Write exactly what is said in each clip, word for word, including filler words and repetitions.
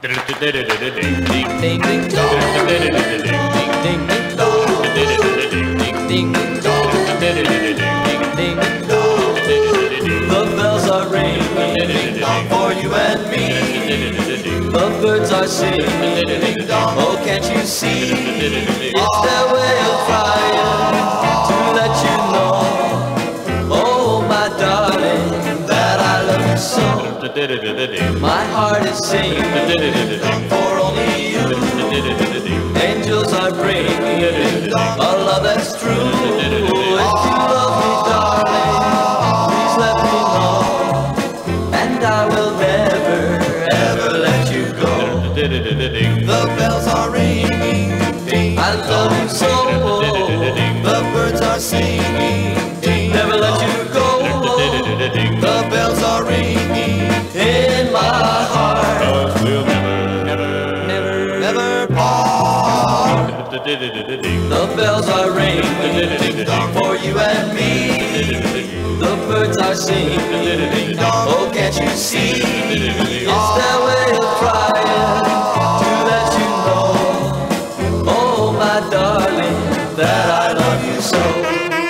ding ding dong, ding ding dong, ding ding dong, ding ding dong. The bells are ringing for you and me. The birds are singing, oh can't you see? It's their way of trying to let you know, oh my darling, that I love you so. My heart is singing for only you. Angels are bringing a love that's true. If you love me, darling, please let me know, and I will never, ever let you go. The bells are ringing, I love you so. The birds are singing, never let you go. The bells are ringing in my heart, we'll never, never, never, never part. The bells are ringing for you and me. The birds are singing, oh can't you see? It's their way of trying to let you know, oh my darling, that I love you so.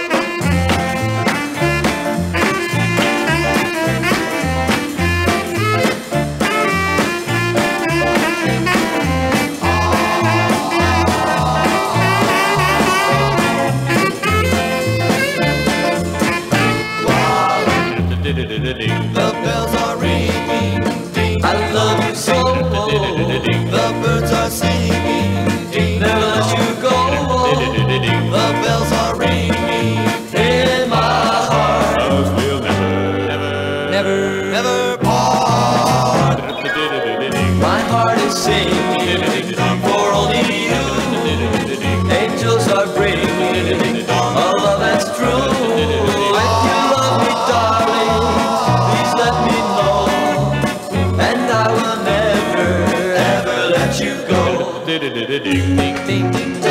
The bells are ringing, I love you so. The birds are singing, never let you go. The bells are ringing in my heart, we'll never, never, never, never part. My heart is singing for only you. Angels are bringing a love that's true. If you love me, darling, please let me know, and I will never, ever let you go. Ding, ding, ding.